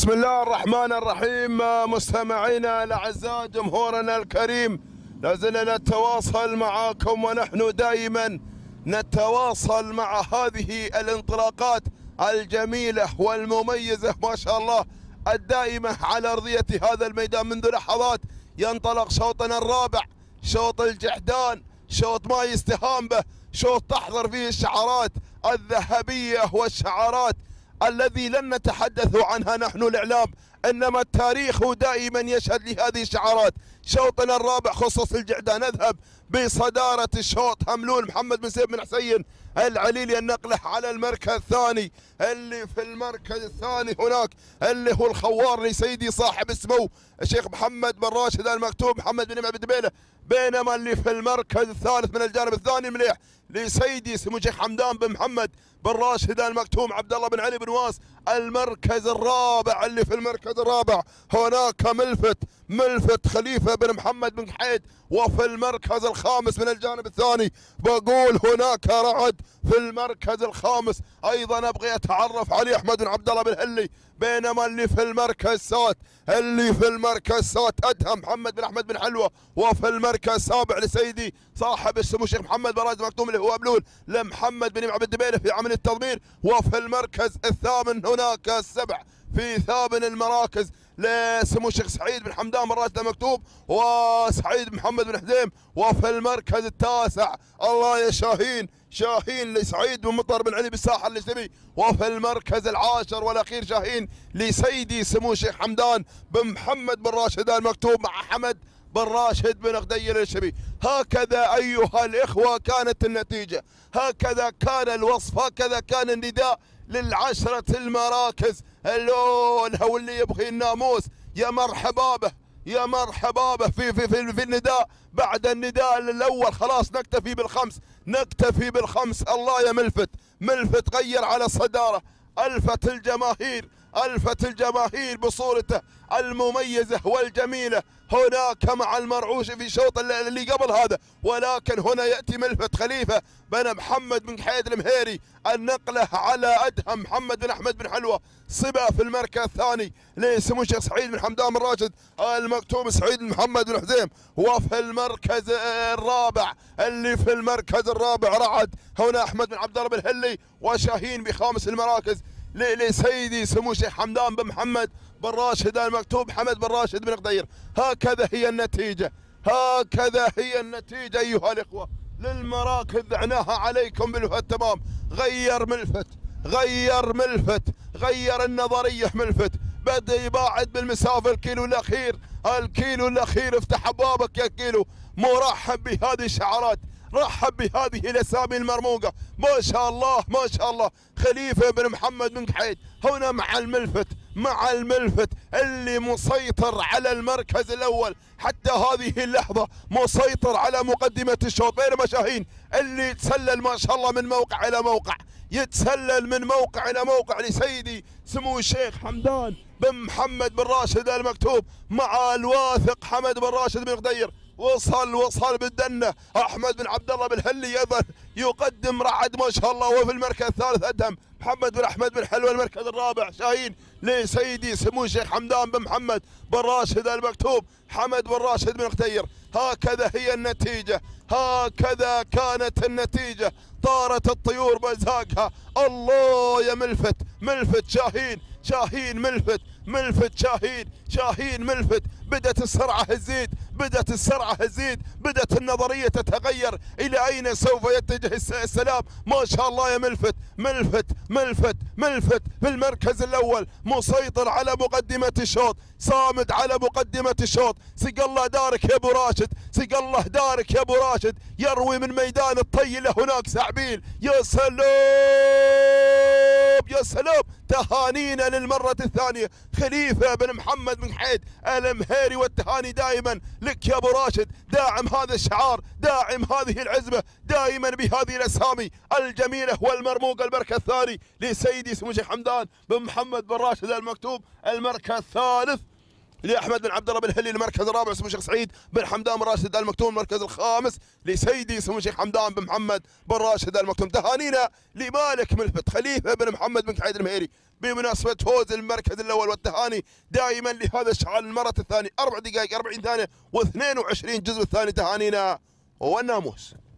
بسم الله الرحمن الرحيم. مستمعينا الاعزاء، جمهورنا الكريم، لازلنا نتواصل معكم ونحن دائما نتواصل مع هذه الانطلاقات الجميلة والمميزة ما شاء الله الدائمة على أرضية هذا الميدان. منذ لحظات ينطلق شوطنا الرابع، شوط الجحدان، شوط ما يستهان به، شوط تحضر فيه الشعارات الذهبية والشعارات الذي لن نتحدث عنها نحن الإعلام، إنما التاريخ دائما يشهد لهذه الشعارات. شوطنا الرابع خصوص الجحدان، نذهب بصدارة الشوط هملول محمد بن سيف بن حسين العليلي، النقله على المركز الثاني. اللي في المركز الثاني هناك اللي هو الخوار لسيدي صاحب السمو الشيخ محمد بن راشد المكتوم محمد بن عبد دبيله، بينما اللي في المركز الثالث من الجانب الثاني مليح لسيدي سمو الشيخ حمدان بن محمد بن راشد المكتوم عبد الله بن علي بن واس. المركز الرابع، اللي في المركز الرابع هناك ملفت خليفه بن محمد بن حيد، وفي المركز الخامس من الجانب الثاني بقول هناك رعد. في المركز الخامس ايضا ابغي اتعرف علي احمد بن عبد الله بن هلي، بينما اللي في المركز السادس ادهم محمد بن احمد بن حلوه، وفي المركز السابع لسيدي صاحب السمو الشيخ محمد بن راشد المكتوم اللي هو ابلول لمحمد بن عبد الدبيله في عمل التضمير، وفي المركز الثامن هناك السبع في ثامن المراكز لسمو الشيخ سعيد بن حمدان بن راشد المكتوب وسعيد بن محمد بن حزيم، وفي المركز التاسع الله يا شاهين لسعيد بن مطر بن علي بالساحه الشبي، وفي المركز العاشر والاخير شاهين لسيدي سمو الشيخ حمدان بن محمد بن راشد المكتوب مع حمد بن راشد بن غدير الشبي. هكذا ايها الاخوه كانت النتيجه، هكذا كان الوصف، هكذا كان النداء للعشرة المراكز. واللي يبغي الناموس يا مرحبا به، يا مرحبا به في النداء. بعد النداء الاول خلاص نكتفي بالخمس. الله يا ملفت غير على الصدارة، الفت الجماهير بصورته المميزة والجميلة هناك مع المرعوش في شوط اللي قبل هذا، ولكن هنا يأتي ملفت خليفة بن محمد بن حيد المهيري، النقلة على أدهم محمد بن أحمد بن حلوة، صبا في المركز الثاني لسمو الشيخ سعيد بن حمدان بن راشد المكتوم سعيد بن محمد بن حزيم، وفي المركز الرابع رعد هنا أحمد بن عبد الله بن هلي وشاهين بخامس المراكز لسيدي سمو الشيخ حمدان بن محمد بن راشد المكتوب حمد بن راشد بن غدير. هكذا هي النتيجة أيها الإخوة للمراكز. دعناها عليكم التمام. غير النظرية ملفت، بدأ يباعد بالمسافة الكيلو الأخير افتح أبوابك يا كيلو. مرحب بهذه الشعارات، رحب بهذه الاسامي المرموقه ما شاء الله. خليفه بن محمد بن حيد هنا مع الملفت اللي مسيطر على المركز الاول حتى هذه اللحظه، مسيطر على مقدمه الشوط، بينما شاهين اللي يتسلل ما شاء الله من موقع الى موقع لسيدي سمو الشيخ حمدان بن محمد بن راشد المكتوب مع الواثق حمد بن راشد بن غدير. وصل بالدنه احمد بن عبد الله بن هلي ايضا يقدم رعد ما شاء الله. وفي المركز الثالث ادهم محمد بن احمد بن حلوه. المركز الرابع شاهين لسيدي سمو الشيخ حمدان بن محمد بن راشد المكتوب حمد بن راشد بن غدير. هكذا هي النتيجه، هكذا كانت النتيجه. طارت الطيور بزاقها. الله يا ملفت شاهين ملفت. بدأت السرعة تزيد، بدأت النظرية تتغير. إلى أين سوف يتجه السلام؟ ما شاء الله يا ملفت في المركز الأول، مسيطر على مقدمة الشوط، صامد على مقدمة الشوط. سق الله دارك يا أبو راشد، يروي من ميدان الطيلة هناك سعبيل. يا سلام تهانينا للمرة الثانية خليفة بن محمد بن حيد المهيري، والتهاني دائما لك يا ابو راشد، داعم هذا الشعار، داعم هذه العزبة دائما بهذه الاسامي الجميلة والمرموقة. المركز الثاني لسيدي سمو الشيخ حمدان بن محمد بن راشد المكتوب. المركز الثالث لأحمد بن عبد الله بن هلي المركز الرابع سمو الشيخ سعيد بن حمدان بن راشد آل مكتوم المركز الخامس لسيدي سمو الشيخ حمدان بن محمد بن راشد آل مكتوم. تهانينا لمالك ملفت خليفة بن محمد بن كعيد المهيري بمناسبة فوز المركز الأول، والتهاني دائما لهذا الشعار المرة الثانية 4 دقائق 40 ثانية و22 جزء الثاني. تهانينا والناموس.